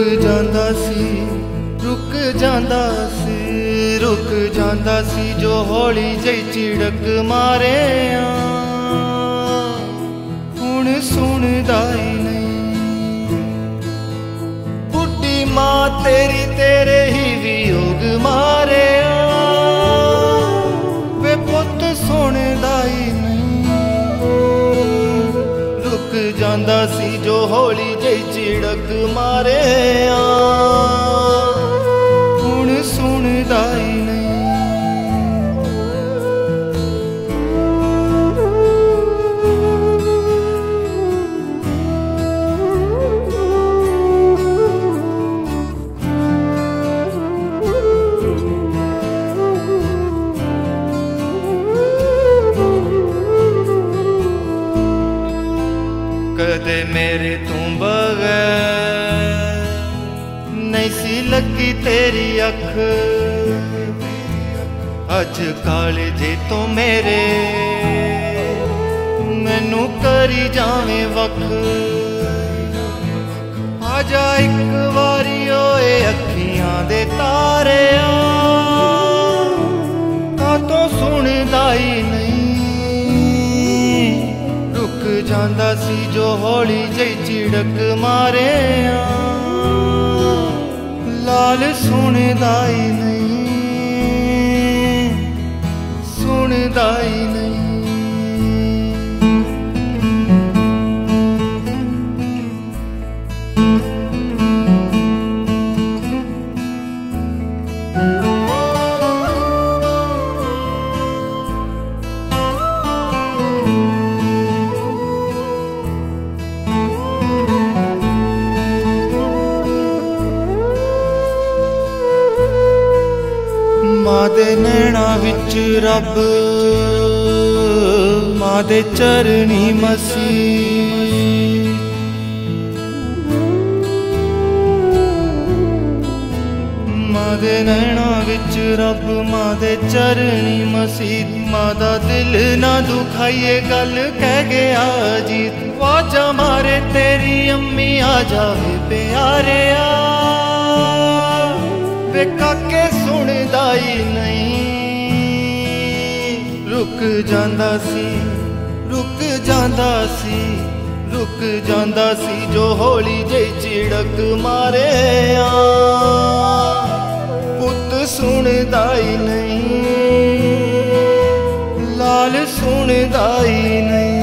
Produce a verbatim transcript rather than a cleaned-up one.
ਜਾਂਦਾ ਸੀ रुक ਜਾਂਦਾ ਸੀ रुक ਜਾਂਦਾ ਸੀ जो हौली ਜਿਹੀ ਝਿੜਕ मारे हुण सुनदा ही नहीं। बुढ़ी मां तेरी तेरे ही वियोग मारे वे पुत सुनदा ही नहीं। रुक ਜਾਂਦਾ ਸੀ जो हौली ਜਿਹੀ ਝਿੜਕ मारे हुण सुनदा ही नहीं। कदे मेरे तू बगैर नहीं सी लगी तेरी अख, अज काले जे तो मेरे मैनू करी जावे वख। आजा एक वारी ओए अखियां दे तारे का तो सुनदा ही नहीं। रुक ਜਾਂਦਾ ਸੀ जो हौली ਜਿਹੀ ਝਿੜਕ मारे लाल सुनदा ही नहीं, सुनदा ही नहीं। मां दे नैना विच रब मां दे चरनी मसीह, मां दे नैना विच रब मां दे चरनी मसीह। मां दा दिल ना दुखाइए गल कह गया जीत, वाजा मारे तेरी अम्मी आ जावे प्यारे आ वे काके सुनदा ही नहीं। रुक ਜਾਂਦਾ ਸੀ रुक ਜਾਂਦਾ ਸੀ रुक ਜਾਂਦਾ ਸੀ जो हौली ਜਿਹੀ ਝਿੜਕ मारे पुत सुनदा ही नहीं, लाल सुनदा ही नहीं।